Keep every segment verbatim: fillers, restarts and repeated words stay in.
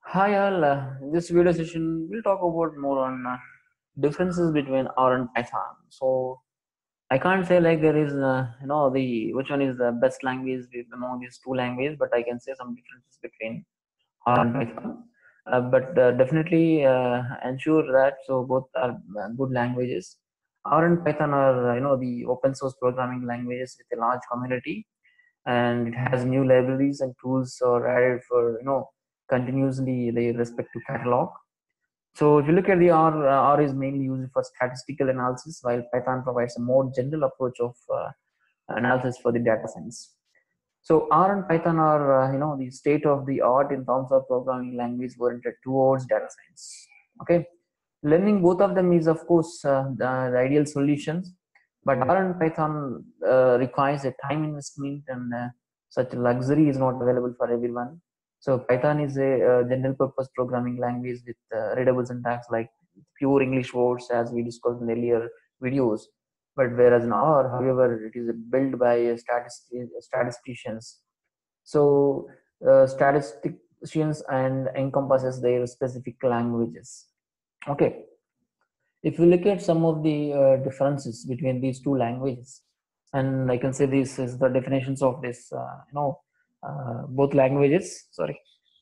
Hi all, uh, in this video session we'll talk about more on uh, differences between R and Python. So I can't say like there is uh, you know the which one is the best language with- among these two languages, but I can say some differences between R and Python. Uh, but uh, definitely uh, ensure that so both are uh, good languages. R and Python are uh, you know the open source programming languages with a large community, and it has new libraries and tools are added for you know continuously the respective catalog. So if you look at the R, uh, R is mainly used for statistical analysis, while Python provides a more general approach of uh, analysis for the data science. So R and Python are uh, you know the state of the art in terms of programming language oriented towards data science. Okay, learning both of them is of course uh, the, the ideal solutions, but R and Python uh, requires a time investment, and uh, such luxury is not available for everyone. So Python is a, uh general purpose programming language with uh, readable syntax like pure English words, as we discussed in earlier videos. But whereas in R, however, it is built by statistic, statisticians. So uh, statisticians and encompasses their specific languages. Okay, if you look at some of the uh, differences between these two languages, and I can say this is the definitions of this, uh, you know, uh, both languages. Sorry.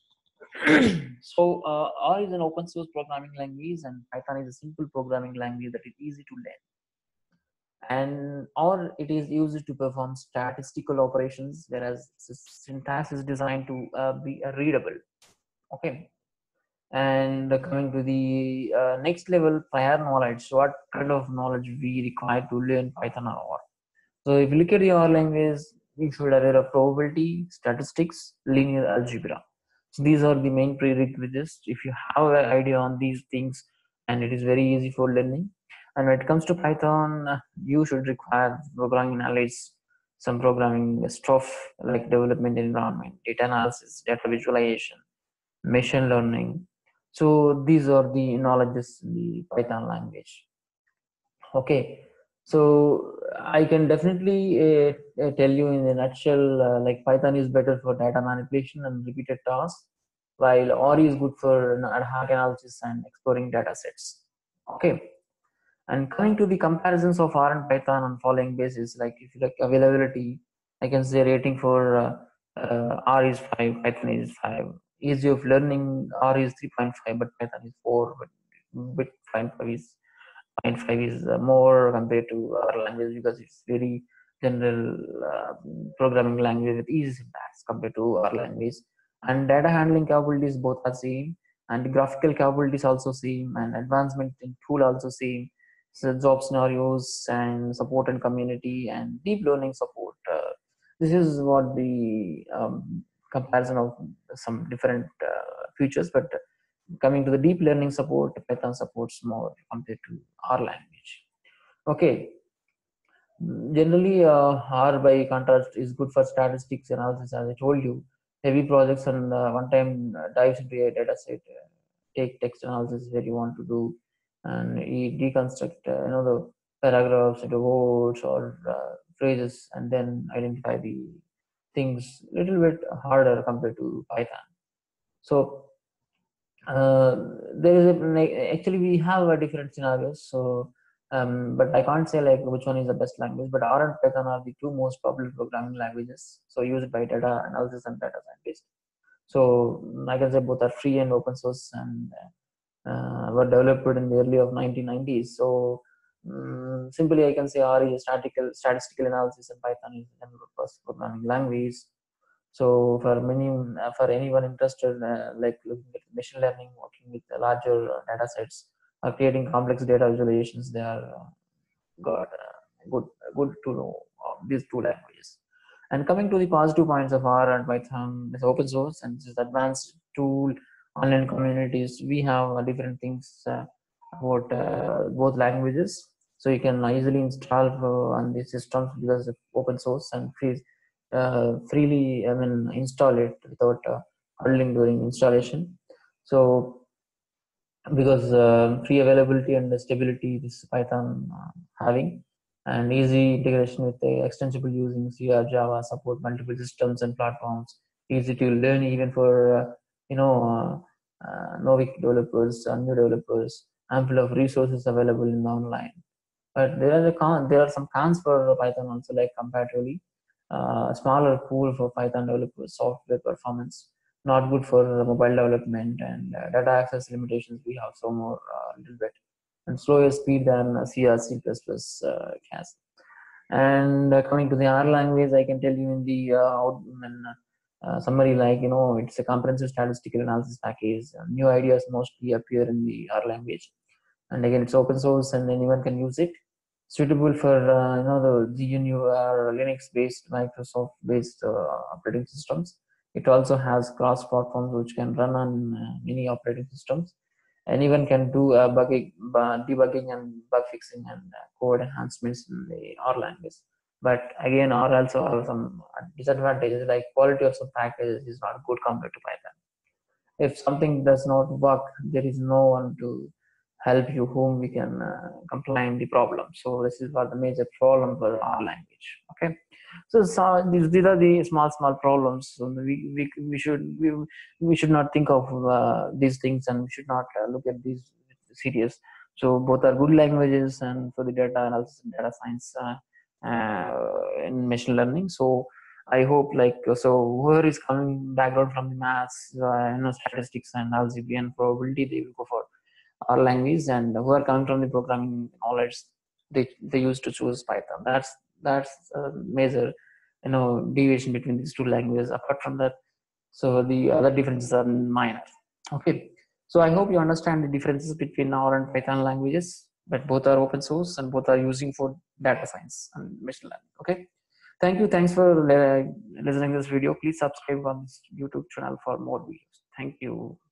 So uh, R is an open source programming language, and Python is a simple programming language that is easy to learn. And or it is used to perform statistical operations, whereas syntax is designed to uh, be uh, readable. Okay, and coming to the uh, next level, prior knowledge. So what kind of knowledge we require to learn Python or R? So if you look at the R language, you should aware of probability, statistics, linear algebra. So these are the main prerequisites. If you have an idea on these things, and it is very easy for learning. And when it comes to Python, uh, you should require programming knowledge, some programming stuff like development environment, data analysis, data visualization, machine learning. So these are the knowledges in the Python language. Okay, so I can definitely uh, uh, tell you in a nutshell, uh, like Python is better for data manipulation and repeated tasks, while R is good for you know, ad hoc analysis and exploring data sets. Okay, and coming to the comparisons of R and Python on following basis, like if you like availability, I can say rating for uh, uh, R is five, Python is five. Easy of learning, R is three point five, but Python is four, but bit five is zero point five is uh, more compared to our language because it's very general uh, programming language with easy syntax compared to our language. And data handling capabilities both are same, and graphical capabilities also same, and advancement in tool also same. So job scenarios and support and community and deep learning support. Uh, this is what the um, comparison of some different uh, features, but coming to the deep learning support, Python supports more compared to R language. Okay, generally, uh, R by contrast is good for statistics analysis, as I told you. Heavy projects and uh, one-time uh, dives into a data set, uh, take text analysis where you want to do, and you deconstruct, uh, you know, the paragraphs into words or uh, phrases, and then identify the things a little bit harder compared to Python. So uh, there is a like, actually we have a different scenarios. So um, but I can't say like which one is the best language, but R and Python are the two most popular programming languages, so used by data analysis and data scientists. So I can say both are free and open source, and uh, were developed in the early of nineteen nineties. So um, simply I can say R is a statistical statistical analysis, and Python is a general purpose programming language. So for many, uh, for anyone interested, uh, like looking at machine learning, working with the larger uh, data sets, or creating complex data visualizations, they are uh, got uh, good good to know uh, these two languages. And coming to the positive points of R and Python, is open source and this advanced tool, online communities. We have uh, different things uh, about uh, both languages, so you can easily install uh, on the systems because of open source and free, uh, freely. I mean, install it without uh, handling during installation. So because uh, free availability and stability this Python uh, having, and easy integration with the extensible using C or Java, support multiple systems and platforms, easy to learn even for uh, you know uh, novice developers, uh, new developers, ample of resources available in the online. But there are the con, there are some cons for Python also, like comparatively uh, smaller pool for Python developers, software performance, not good for mobile development, and uh, data access limitations. We have some more a uh, little bit, and slower speed than C or C plus plus uh, has. And uh, coming to the R language, I can tell you in the uh, out, in, uh, summary, like, you know, it's a comprehensive statistical analysis package. Uh, new ideas mostly appear in the R language, and again, it's open source, and anyone can use it. Suitable for uh, you know the G N U or Linux-based, Microsoft-based uh, operating systems. It also has cross-platforms which can run on uh, many operating systems. Anyone can do uh, bugging, uh, debugging and bug fixing and uh, code enhancements in the R language. But again, R also has some disadvantages, like quality of some packages is not good compared to Python. If something does not work, there is no one to help you whom we can uh, complain the problem. So this is what the major problem for our language. Okay, so, so these, these are the small small problems. So we, we, we should we, we should not think of uh, these things, and we should not uh, look at these serious. So both are good languages, and for the data analysis and data science uh, uh, in machine learning. So I hope, like, so whoever is coming background from the maths, uh, you know, statistics and algebra and probability, they will go for our language, and who are coming from the programming knowledge, they they used to choose Python. That's that's a major, you know, deviation between these two languages. Apart from that, so the other differences are minor. Okay, so I hope you understand the differences between R and Python languages, but both are open source and both are using for data science and machine learning. Okay. Thank you. Thanks for uh, listening to this video. Please subscribe on this YouTube channel for more videos. Thank you.